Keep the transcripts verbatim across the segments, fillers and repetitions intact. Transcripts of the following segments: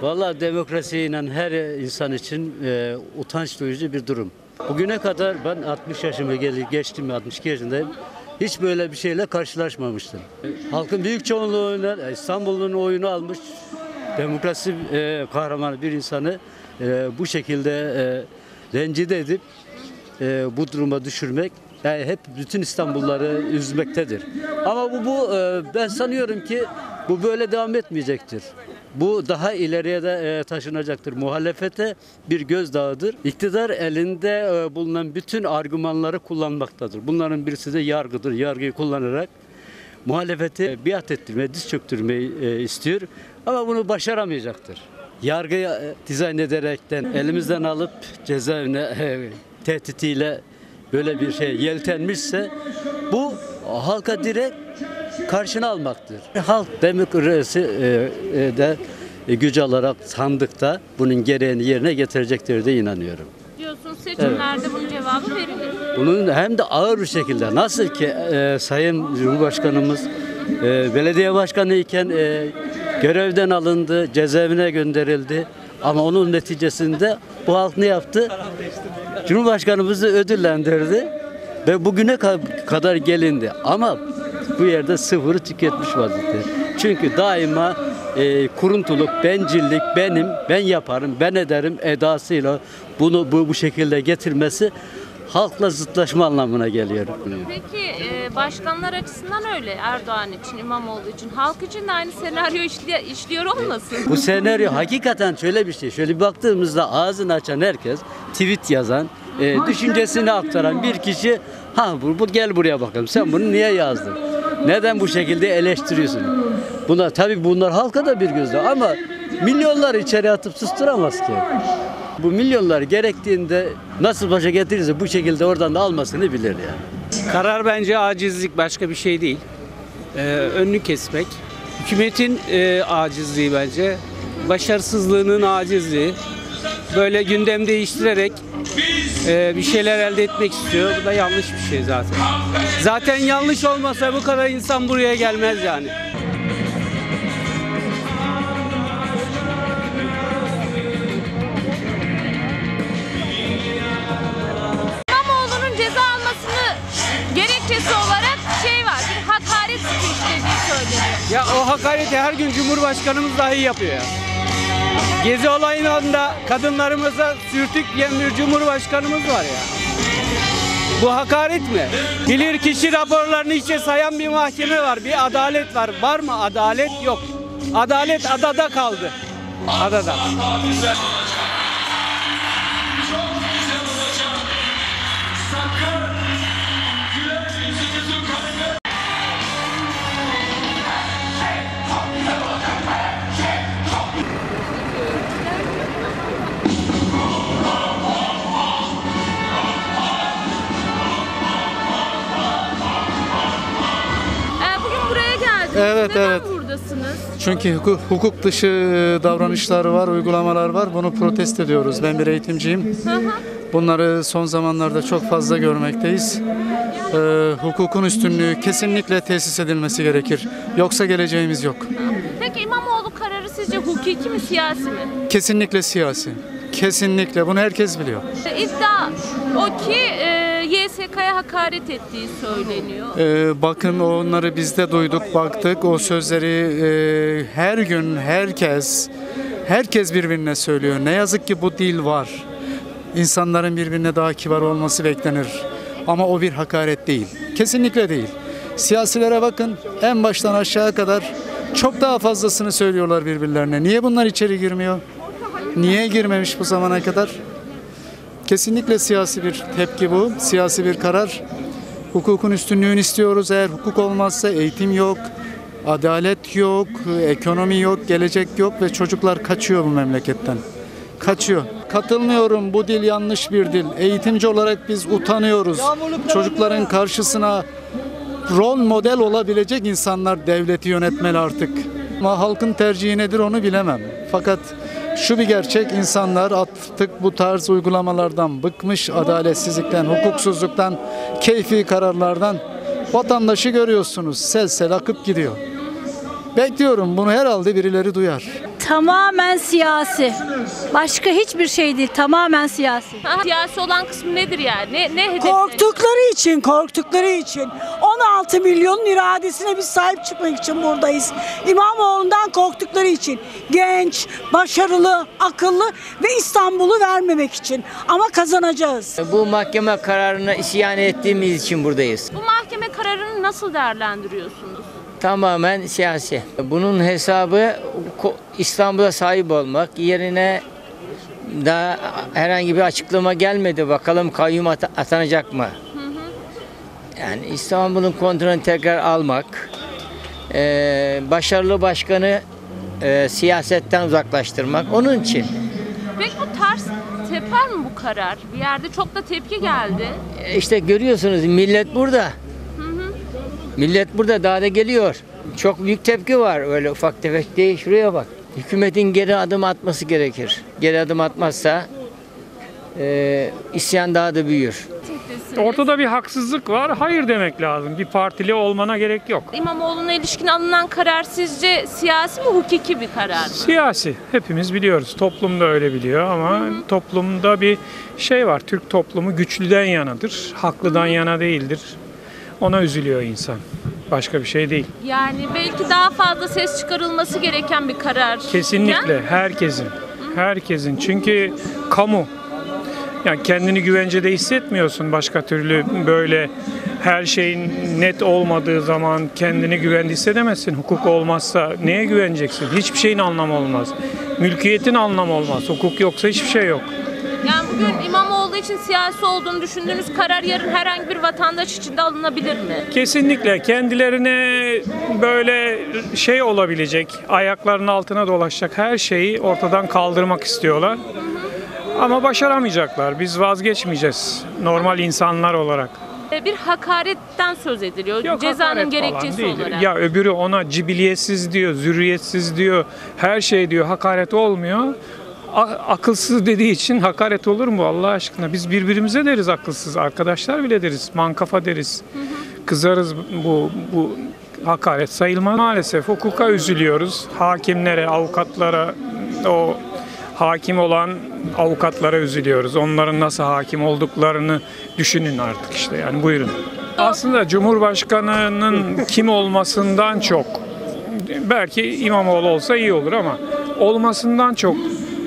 Vallahi demokrasiye inen her insan için e, utanç duyucu bir durum. Bugüne kadar ben altmış yaşımı geçtim, altmış iki yaşındayım. Hiç böyle bir şeyle karşılaşmamıştım. Halkın büyük çoğunluğuyla İstanbul'un oyunu almış demokrasi e, kahramanı bir insanı e, bu şekilde e, rencide edip e, bu duruma düşürmek yani hep bütün İstanbulluları üzmektedir. Ama bu, bu e, ben sanıyorum ki bu böyle devam etmeyecektir. Bu daha ileriye de e, taşınacaktır. Muhalefete bir gözdağıdır. İktidar elinde e, bulunan bütün argümanları kullanmaktadır. Bunların birisi de yargıdır. Yargıyı kullanarak muhalefeti biat ettirmeyi, diz çöktürmeyi e, istiyor. Ama bunu başaramayacaktır. Yargıyı e, dizayn ederekten elimizden alıp cezaevine e, tehditiyle böyle bir şey yeltenmişse bu halka direkt karşına almaktır. Halk demokrasi e, e, de e, güç alarak sandıkta bunun gereğini yerine getirecektir diye inanıyorum. Diyorsun seçimlerde evet. Bunun cevabı verilir. Bunun hem de ağır bir şekilde nasıl ki e, Sayın Cumhurbaşkanımız e, belediye başkanı iken e, görevden alındı, cezaevine gönderildi. Ama onun neticesinde bu halk ne yaptı? Cumhurbaşkanımızı ödüllendirdi ve bugüne kadar gelindi. Ama bu yerde sıfırı tüketmiş vaziyette. Çünkü daima e, kuruntuluk, bencillik, benim, ben yaparım, ben ederim edasıyla bunu bu, bu şekilde getirmesi halkla zıtlaşma anlamına geliyor. Peki e, başkanlar açısından öyle, Erdoğan için, İmamoğlu için, halk için de aynı senaryo işliyor, işliyor olmasın? Bu senaryo hakikaten şöyle bir şey. Şöyle bir baktığımızda ağzını açan herkes, tweet yazan, e, düşüncesini aktaran bir kişi, ha bu, bu gel buraya bakalım. Sen bunu niye yazdın? Neden bu şekilde eleştiriyorsun? Bunlar tabii bunlar halka da bir gözle ama milyonları içeri atıp susturamaz ki. Bu milyonlar gerektiğinde nasıl başa getirirse bu şekilde oradan da almasını bilir yani. Karar bence acizlik, başka bir şey değil. Ee, önünü kesmek. Hükümetin e, acizliği bence. Başarısızlığının acizliği. Böyle gündem değiştirerek e, bir şeyler elde etmek istiyor. Bu da yanlış bir şey zaten. Zaten yanlış olmasa bu kadar insan buraya gelmez yani. İmamoğlu'nun ceza almasını gerekçesi olarak şey var, bir hakaret suçu işlediği söyleniyor. Ya o hakareti her gün Cumhurbaşkanımız dahi yapıyor ya. Gezi olayında kadınlarımıza sürtük yiyen bir Cumhurbaşkanımız var ya. Bu hakaret mi? Bilirkişi raporlarını hiçe sayan bir mahkeme var, bir adalet var. Var mı? Adalet yok. Adalet adada kaldı. Adada. Evet, Neden evet. buradasınız? Çünkü hukuk, hukuk dışı davranışlar var, uygulamalar var. Bunu protesto ediyoruz. Ben bir eğitimciyim. Hı hı. Bunları son zamanlarda çok fazla görmekteyiz. Ee, hukukun üstünlüğü kesinlikle tesis edilmesi gerekir. Yoksa geleceğimiz yok. Peki İmamoğlu kararı sizce hukuki mi, siyasi mi? Kesinlikle siyasi. Kesinlikle. Bunu herkes biliyor. İddia o ki e, Y S K'ya hakaret ettiği söyleniyor. Ee, bakın onları biz de duyduk, baktık. O sözleri e, her gün herkes, herkes birbirine söylüyor. Ne yazık ki bu dil var. İnsanların birbirine daha kibar olması beklenir. Ama o bir hakaret değil. Kesinlikle değil. Siyasilere bakın, en baştan aşağı kadar çok daha fazlasını söylüyorlar birbirlerine. Niye bunlar içeri girmiyor? Niye girmemiş bu zamana kadar? Kesinlikle siyasi bir tepki bu, siyasi bir karar. Hukukun üstünlüğünü istiyoruz. Eğer hukuk olmazsa eğitim yok, adalet yok, ekonomi yok, gelecek yok ve çocuklar kaçıyor bu memleketten. Kaçıyor. Katılmıyorum, bu dil yanlış bir dil. Eğitimci olarak biz utanıyoruz. Çocukların karşısına rol model olabilecek insanlar devleti yönetmeli artık. Ama halkın tercihi nedir onu bilemem. Fakat şu bir gerçek, insanlar artık bu tarz uygulamalardan bıkmış, adaletsizlikten, hukuksuzluktan, keyfi kararlardan. Vatandaşı görüyorsunuz, sel sel akıp gidiyor. Bekliyorum, bunu herhalde birileri duyar. tamamen siyasi. Başka hiçbir şey değil. Tamamen siyasi. Aha, siyasi olan kısmı nedir yani? Ne, ne hedef? Korktukları için, korktukları için. on altı milyonun iradesine biz sahip çıkmak için buradayız. İmamoğlu'ndan korktukları için. Genç, başarılı, akıllı ve İstanbul'u vermemek için. Ama kazanacağız. Bu mahkeme kararına isyan ettiğimiz için buradayız. Bu mahkeme kararını nasıl değerlendiriyorsunuz? Tamamen siyasi. Bunun hesabı ko- İstanbul'a sahip olmak. Yerine daha herhangi bir açıklama gelmedi. Bakalım kayyum at- atanacak mı? Yani İstanbul'un kontrolünü tekrar almak. Ee, başarılı başkanı e, siyasetten uzaklaştırmak. Onun için. Peki bu ters teper mi bu karar? Bir yerde çok da tepki geldi. E, İşte görüyorsunuz millet burada. Millet burada daha da geliyor. Çok büyük tepki var. Öyle ufak tefek değil. Şuraya bak. Hükümetin geri adım atması gerekir. Geri adım atmazsa e, isyan daha da büyür. Ortada bir haksızlık var. Hayır demek lazım. Bir partili olmana gerek yok. İmamoğlu'na ilişkin alınan karar sizce siyasi mi, hukuki bir karar mı? Siyasi. Hepimiz biliyoruz. Toplum da öyle biliyor ama hı hı. toplumda bir şey var. Türk toplumu güçlüden yanadır. Haklıdan hı hı. yana değildir. Ona üzülüyor insan. Başka bir şey değil. Yani belki daha fazla ses çıkarılması gereken bir karar. Kesinlikle. Herkesin. Herkesin. Çünkü kamu. Yani kendini güvencede hissetmiyorsun başka türlü böyle her şeyin net olmadığı zaman kendini güvende hissedemezsin. Hukuk olmazsa neye güveneceksin? Hiçbir şeyin anlamı olmaz. Mülkiyetin anlamı olmaz. Hukuk yoksa hiçbir şey yok. Yani bugün İmamoğlu için siyasi olduğunu düşündüğünüz karar yarın herhangi bir vatandaş için de alınabilir mi? Kesinlikle. Kendilerine böyle şey olabilecek, ayaklarının altına dolaşacak her şeyi ortadan kaldırmak istiyorlar. Ama başaramayacaklar. Biz vazgeçmeyeceğiz normal insanlar olarak. Bir hakaretten söz ediliyor. Yok, cezanın gerekçesi olarak. Ya öbürü ona cibiliyetsiz diyor, zürriyetsiz diyor, her şey diyor. Hakaret olmuyor. A- akılsız dediği için hakaret olur mu Allah aşkına? Biz birbirimize deriz akılsız. Arkadaşlar bile deriz. Mankafa deriz. Hı hı. Kızarız bu bu hakaret sayılmaz. Maalesef hukuka üzülüyoruz. Hakimlere, avukatlara, o hakim olan avukatlara üzülüyoruz. Onların nasıl hakim olduklarını düşünün artık işte yani buyurun. Aslında Cumhurbaşkanı'nın kim olmasından çok belki İmamoğlu olsa iyi olur ama olmasından çok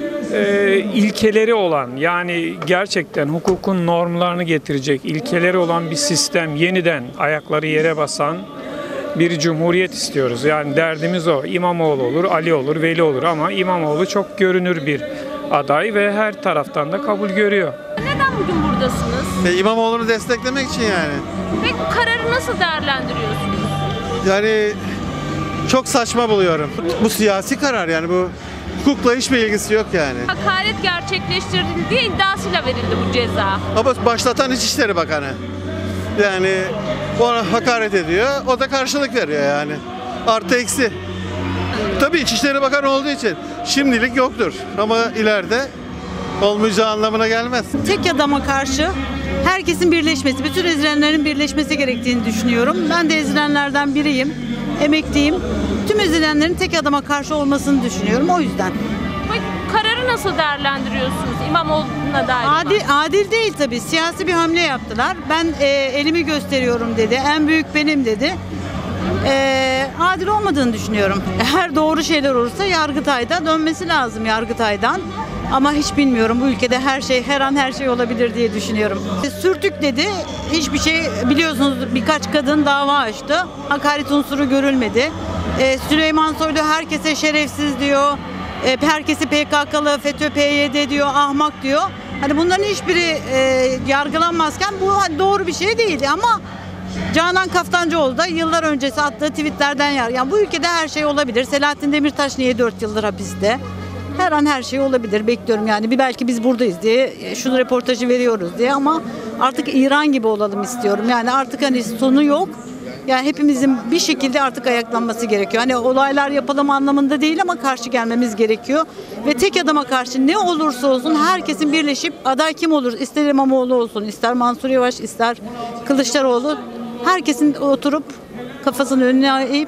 e, ilkeleri olan yani gerçekten hukukun normlarını getirecek ilkeleri olan bir sistem yeniden ayakları yere basan bir cumhuriyet istiyoruz. Yani derdimiz o. İmamoğlu olur, Ali olur, Veli olur ama İmamoğlu çok görünür bir aday ve her taraftan da kabul görüyor. Neden bugün buradasınız? E, İmamoğlu'nu desteklemek için yani. Peki bu kararı nasıl değerlendiriyorsunuz? Yani çok saçma buluyorum. Bu siyasi karar yani bu hukukla hiçbir ilgisi yok yani. Hakaret gerçekleştirildi diye iddiasıyla verildi bu ceza. Ama başlatan İçişleri Bakanı. Yani ona hakaret ediyor, o da karşılık veriyor yani. Artı eksi. Tabii İçişleri Bakanı olduğu için şimdilik yoktur ama ileride olmayacağı anlamına gelmez. Tek adama karşı herkesin birleşmesi, bütün ezilenlerin birleşmesi gerektiğini düşünüyorum. Ben de ezilenlerden biriyim, emekliyim. Tüm ezilenlerin tek adama karşı olmasını düşünüyorum o yüzden. Peki kararı nasıl değerlendiriyorsunuz İmamoğlu'na dair? Adil, adil değil tabii. Siyasi bir hamle yaptılar. Ben e, elimi gösteriyorum dedi. En büyük benim dedi. E, adil olmadığını düşünüyorum. Eğer doğru şeyler olursa Yargıtay'da dönmesi lazım Yargıtay'dan. Ama hiç bilmiyorum. Bu ülkede her şey, her an her şey olabilir diye düşünüyorum. E, sürtük dedi. Hiçbir şey biliyorsunuz birkaç kadın dava açtı. Hakaret unsuru görülmedi. E, Süleyman Soylu herkese şerefsiz diyor. E, herkesi P K K'lı, FETÖ, P Y D diyor, ahmak diyor. Hani bunların hiçbiri e, yargılanmazken bu hani doğru bir şey değildi ama Canan Kaftancıoğlu da yıllar öncesi attığı tweetlerden yer. Yani bu ülkede her şey olabilir. Selahattin Demirtaş niye dört yıldır hapiste? Her an her şey olabilir. Bekliyorum yani. Bir belki biz buradayız diye şu röportajı veriyoruz diye ama artık İran gibi olalım istiyorum. Yani artık hani sonu yok. Yani hepimizin bir şekilde artık ayaklanması gerekiyor. Hani olaylar yapalım anlamında değil ama karşı gelmemiz gerekiyor. Ve tek adama karşı ne olursa olsun herkesin birleşip aday kim olur? İster İmamoğlu olsun, ister Mansur Yavaş, ister Kılıçdaroğlu. Herkesin oturup kafasını önüne eğip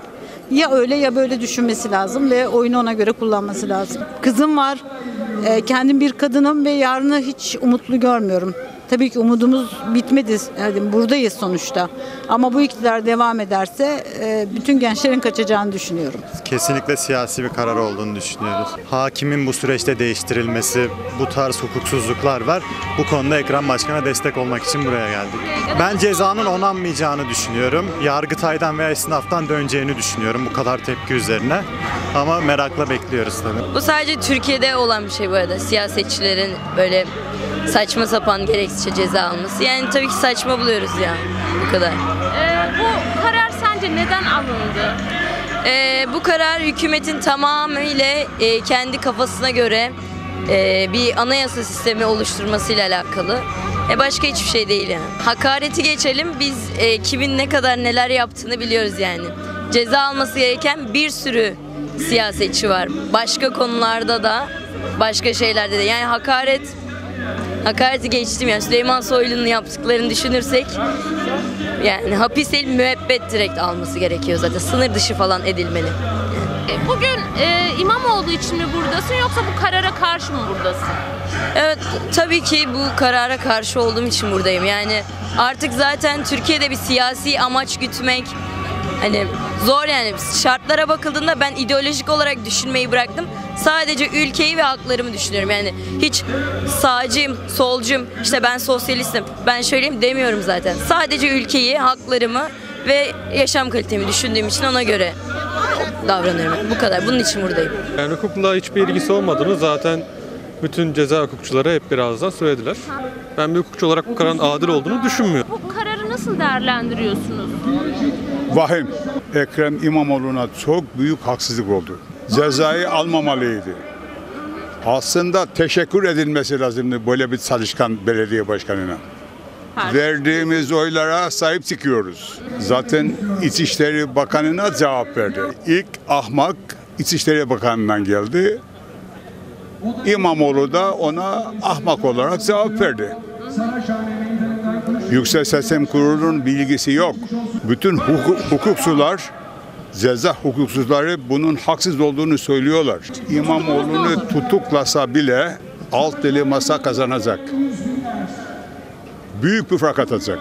ya öyle ya böyle düşünmesi lazım ve oyunu ona göre kullanması lazım. Kızım var, e, kendim bir kadınım ve yarını hiç umutlu görmüyorum. Tabii ki umudumuz bitmedi. Yani buradayız sonuçta. Ama bu iktidar devam ederse e, bütün gençlerin kaçacağını düşünüyorum. Kesinlikle siyasi bir karar olduğunu düşünüyoruz. Hakimin bu süreçte değiştirilmesi, bu tarz hukuksuzluklar var. Bu konuda Ekrem Başkan'a destek olmak için buraya geldik. Ben cezanın onanmayacağını düşünüyorum. Yargıtay'dan veya esnaftan döneceğini düşünüyorum bu kadar tepki üzerine. Ama merakla bekliyoruz tabii. Bu sadece Türkiye'de olan bir şey bu arada. Siyasetçilerin böyle saçma sapan gereksizce ceza alması. Yani tabii ki saçma buluyoruz ya. Bu kadar. Ee, bu karar sence neden alındı? Ee, bu karar hükümetin tamamıyla e, kendi kafasına göre e, bir anayasa sistemi oluşturmasıyla alakalı. E, başka hiçbir şey değil yani. Hakareti geçelim. Biz e, kimin ne kadar neler yaptığını biliyoruz yani. Ceza alması gereken bir sürü siyasetçi var. Başka konularda da, başka şeylerde de. Yani hakaret Hakareti geçtim yani Süleyman Soylu'nun yaptıklarını düşünürsek yani hapis değil müebbet direkt alması gerekiyor zaten. Sınır dışı falan edilmeli. E, Bugün e, İmamoğlu için mi buradasın yoksa bu karara karşı mı buradasın? Evet tabii ki bu karara karşı olduğum için buradayım. Yani artık zaten Türkiye'de bir siyasi amaç gütmek hani zor yani. Şartlara bakıldığında ben ideolojik olarak düşünmeyi bıraktım. Sadece ülkeyi ve haklarımı düşünüyorum. Yani hiç sağcıyım, solcuyum, işte ben sosyalistim, ben şöyleyim demiyorum zaten. Sadece ülkeyi, haklarımı ve yaşam kalitemi düşündüğüm için ona göre davranıyorum. Bu kadar. Bunun için buradayım. Yani hukukla hiçbir ilgisi olmadığını zaten bütün ceza hukukçuları hep birazdan söylediler. Ben bir hukukçu olarak bu kararın adil olduğunu düşünmüyorum. Bu kararı nasıl değerlendiriyorsunuz? Vahim. Ekrem İmamoğlu'na çok büyük haksızlık oldu. Cezayı almamalıydı. Aslında teşekkür edilmesi lazımdı böyle bir çalışkan belediye başkanına. Verdiğimiz oylara sahip çıkıyoruz. Zaten İçişleri Bakanı'na cevap verdi. İlk ahmak İçişleri Bakanı'ndan geldi. İmamoğlu da ona ahmak olarak cevap verdi. Yüksek Seçim Kurulu'nun bilgisi yok. Bütün hukuk, hukukçular, ceza hukuksuzları bunun haksız olduğunu söylüyorlar. İmamoğlu'nu tutuklasa bile alt dili masa kazanacak. Büyük bir fark atacak.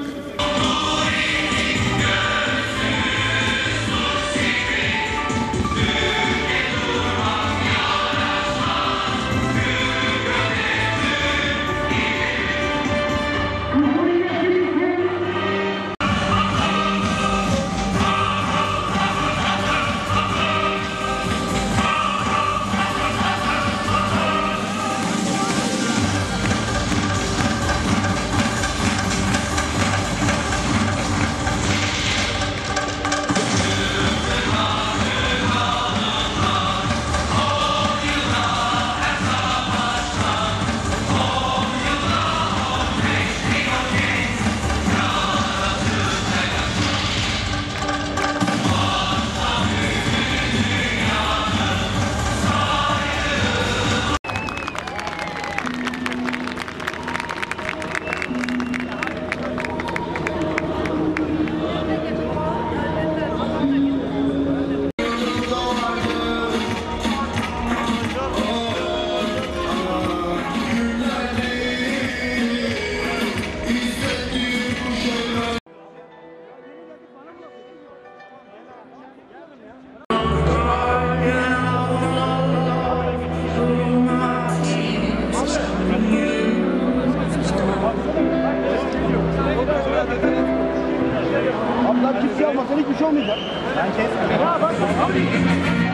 Abla kimse almasan hiçbir şey olmayacak. Ben kesmiyorum.